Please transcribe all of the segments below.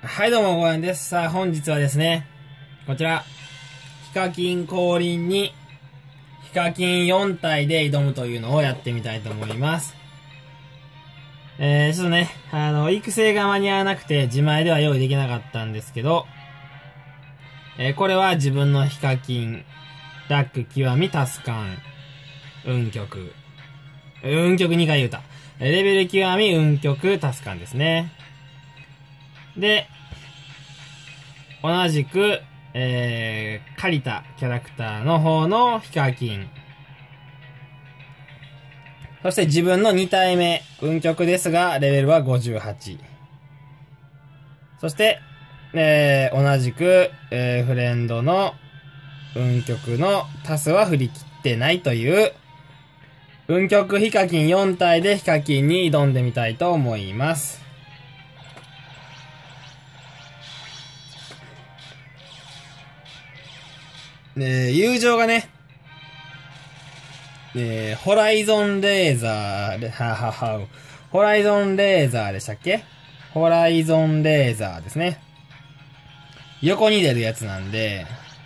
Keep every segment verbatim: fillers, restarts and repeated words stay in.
はい、どうも、ごやんです。さあ、本日はですね、こちら、ヒカキン降臨に、ヒカキンよん体で挑むというのをやってみたいと思います。えー、ちょっとね、あの、育成が間に合わなくて、自前では用意できなかったんですけど、えー、これは自分のヒカキン、ラック極みタスカン、運極、運極にかい言うた。レベル極み運極タスカンですね。で、同じく、えー、借りたキャラクターの方のヒカキン。そして自分のに体目、運極ですが、レベルはごじゅうはち。そして、えー、同じく、えー、フレンドの運極のタスは振り切ってないという、運極ヒカキンよん体でヒカキンに挑んでみたいと思います。えー、友情がね、えー、ホライゾンレーザー、ははは、ホライゾンレーザーでしたっけ？ホライゾンレーザーですね。横に出るやつなんで、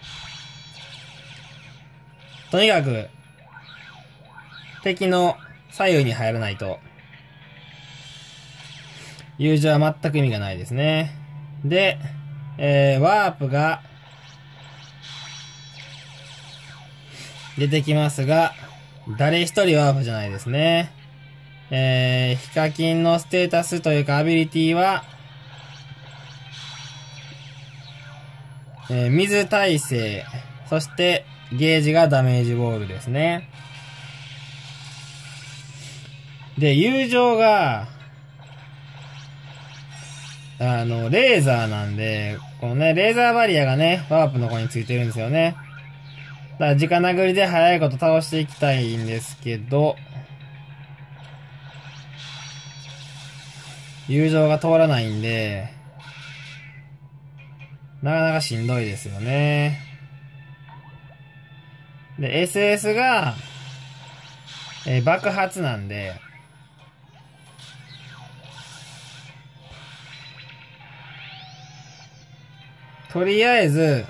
とにかく、敵の左右に入らないと、友情は全く意味がないですね。で、えー、ワープが、出てきますが、誰一人ワープじゃないですね。えー、ヒカキンのステータスというかアビリティは、えー、水耐性、そしてゲージがダメージボールですね。で、友情が、あの、レーザーなんで、このね、レーザーバリアがね、ワープの子についてるんですよね。だから、直殴りで早いこと倒していきたいんですけど、友情が通らないんで、なかなかしんどいですよね。で、エスエス が、えー、爆発なんで、とりあえず、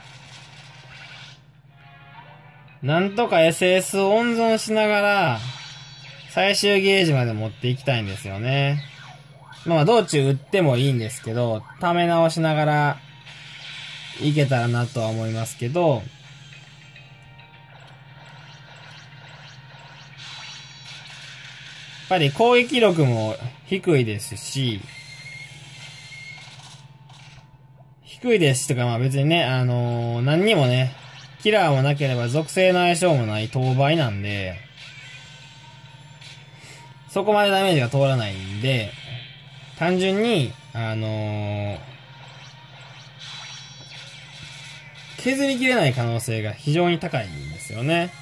なんとか エスエス を温存しながら、最終ゲージまで持っていきたいんですよね。まあ、道中撃ってもいいんですけど、ため直しながら、いけたらなとは思いますけど、やっぱり攻撃力も低いですし、低いですとか、まあ別にね、あのー、何にもね、キラーもなければ属性の相性もない等倍なんで、そこまでダメージが通らないんで、単純に、あのー、削りきれない可能性が非常に高いんですよね。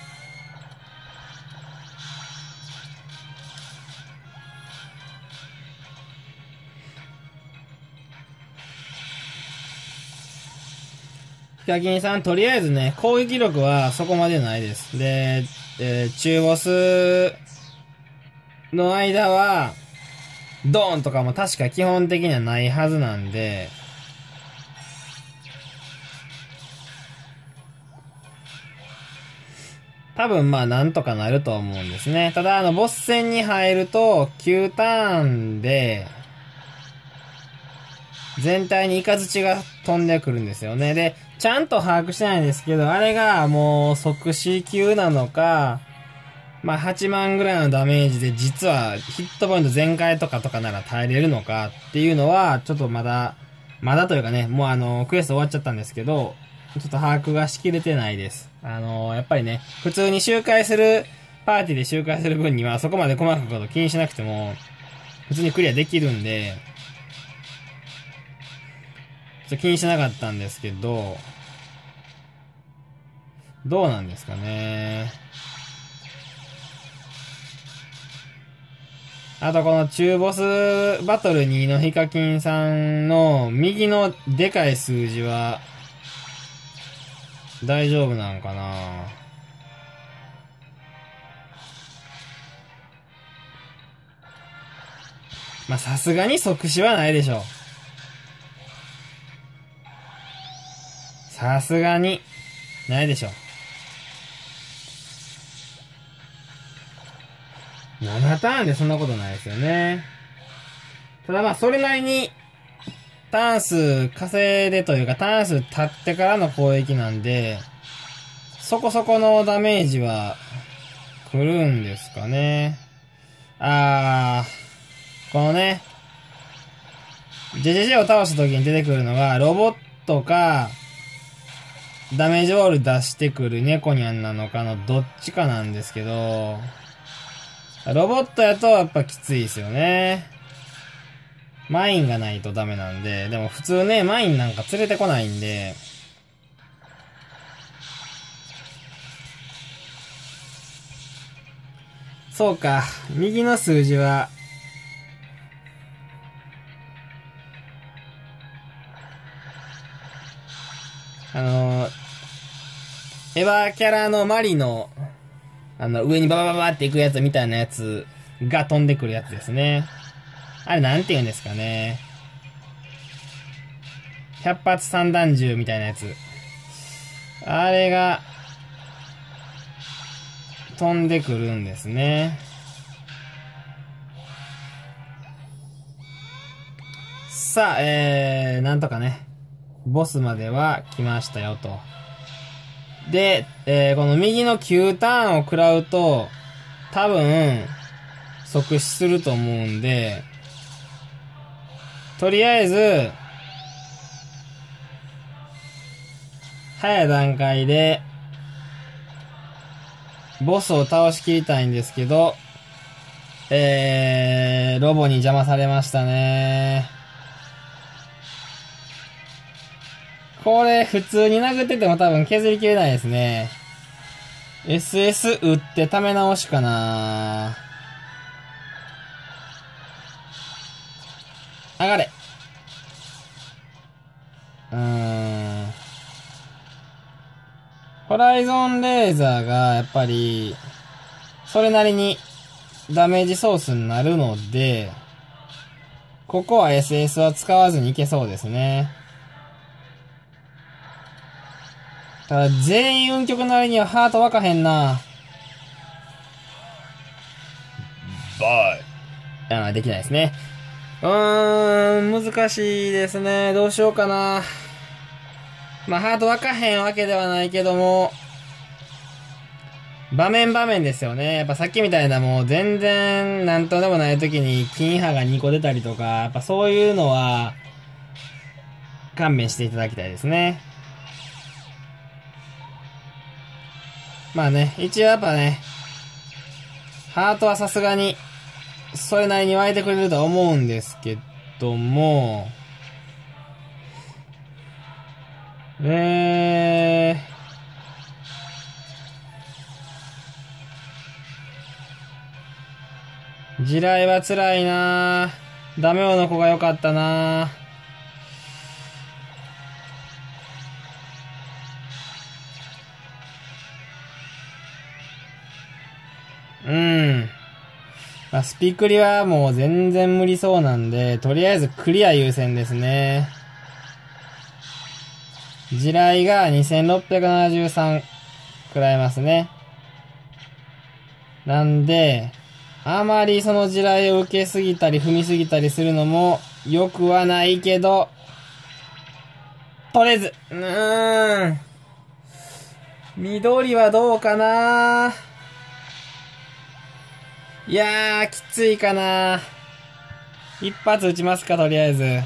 ヒカキンさん、とりあえずね、攻撃力はそこまでないです。で、えー、中ボスの間は、ドーンとかも確か基本的にはないはずなんで、多分まあなんとかなると思うんですね。ただあの、ボス戦に入ると、きゅうターンで、全体にイカズチが飛んでくるんですよね。で、ちゃんと把握してないんですけど、あれがもう即死級なのか、まあはちまんぐらいのダメージで実はヒットポイント全開とかとかなら耐えれるのかっていうのは、ちょっとまだ、まだというかね、もうあの、クエスト終わっちゃったんですけど、ちょっと把握がしきれてないです。あのー、やっぱりね、普通に周回する、パーティーで周回する分にはそこまで細かくこと気にしなくても、普通にクリアできるんで、ちょっと気にしなかったんですけど、どうなんですかね。あとこの中ボスバトルにのヒカキンさんの右のでかい数字は大丈夫なんかな。まあ、さすがに即死はないでしょさすがに、ないでしょ。ななターンでそんなことないですよね。ただまあ、それなりに、ターン数稼いでというか、ターン数経ってからの攻撃なんで、そこそこのダメージは、来るんですかね。あー、このね、ジェジェジェを倒した時に出てくるのが、ロボットか、ダメージウォール出してくる猫ニャンなのかのどっちかなんですけど、ロボットやとやっぱきついですよね。マインがないとダメなんで、でも普通ね、マインなんか連れてこないんで、そうか、右の数字は、あのー、エヴァキャラのマリの、あの、上にババババっていくやつみたいなやつが飛んでくるやつですね。あれなんて言うんですかね。百発三弾銃みたいなやつ。あれが、飛んでくるんですね。さあ、えー、なんとかね、ボスまでは来ましたよと。で、えー、この右のきゅうターンを食らうと、多分、即死すると思うんで、とりあえず、早い段階で、ボスを倒しきりたいんですけど、えー、ロボに邪魔されましたね。これ、普通に殴ってても多分削りきれないですね。エスエス 打ってため直しかな。上がれ。うーん。ホライゾンレーザーが、やっぱり、それなりにダメージソースになるので、ここは エスエス は使わずにいけそうですね。ただ、全員運極の割にはハート湧かへんな。バイ。ああ、できないですね。うーん、難しいですね。どうしようかな。まあ、ハート湧かへんわけではないけども、場面場面ですよね。やっぱさっきみたいなもう全然なんとでもない時に金歯がにこ出たりとか、やっぱそういうのは、勘弁していただきたいですね。まあね、一応やっぱね、ハートはさすがに、それなりに湧いてくれるとは思うんですけども、えー、地雷は辛いなぁ。ダメ男の子が良かったなぁ。うん。まあ、スピクリはもう全然無理そうなんで、とりあえずクリア優先ですね。地雷がにせんろっぴゃくななじゅうさんくらいますね。なんで、あまりその地雷を受けすぎたり踏みすぎたりするのも良くはないけど、とりあえず、うーん。緑はどうかないやー、きついかな一発撃ちますか、とりあえず。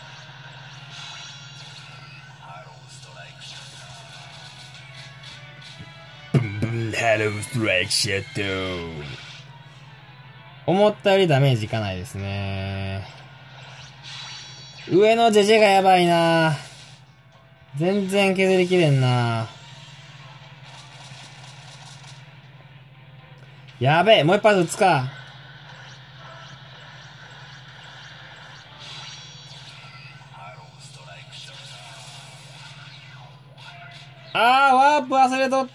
ブンブンハローストライクシャット。思ったよりダメージいかないですね。上のジェジェがやばいな全然削りきれんなやべえ、もう一発撃つか。あー、ワープ忘れとった。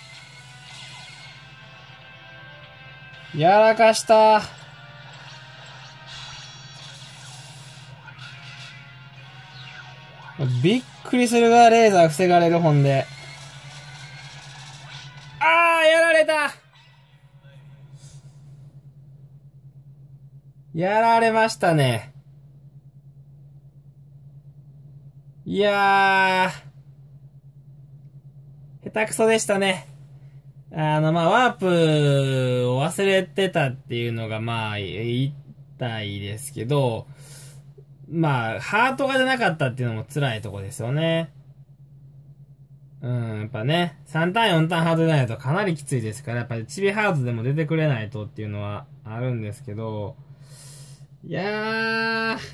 やらかした。 びっくりするがレーザー防がれる本で。あー、やられたやられましたね。いやー、下手くそでしたね。あの、まあ、ワープを忘れてたっていうのが、まあ、言いたいですけど、まあ、ハートが出なかったっていうのも辛いとこですよね。うん、やっぱね、さんターンよんターンハート出ないとかなりきついですから、やっぱりチビハートでも出てくれないとっていうのはあるんですけど、いやー、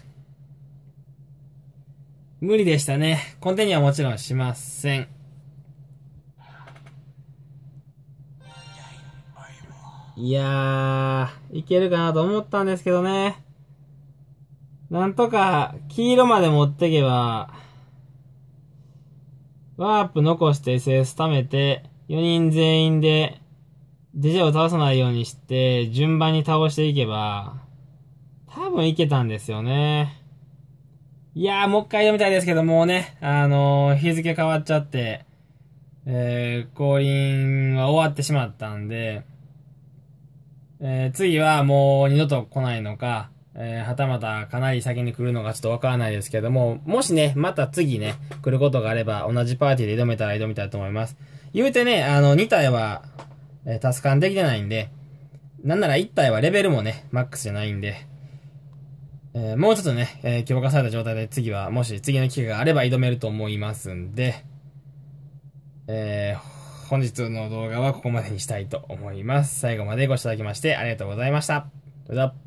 無理でしたね。コンテにはもちろんしません。いやー、いけるかなと思ったんですけどね。なんとか、黄色まで持ってけば、ワープ残して エスエス 貯めて、よにん全員で、デジャを倒さないようにして、順番に倒していけば、多分いけたんですよね。いやー、もう一回読みたいですけど、もうね、あのー、日付変わっちゃって、えー、降臨は終わってしまったんで、えー、次はもう二度と来ないのか、えー、はたまたかなり先に来るのかちょっとわからないですけども、もしね、また次ね、来ることがあれば、同じパーティーで挑めたら挑みたいと思います。言うてね、あの、に体は、えー、タスカンできてないんで、なんならいち体はレベルもね、マックスじゃないんで、えー、もうちょっとね、えー、強化された状態で次は、もし次の機会があれば挑めると思いますんで、えー、本日の動画はここまでにしたいと思います。最後までご視聴いただきましてありがとうございました。それでは。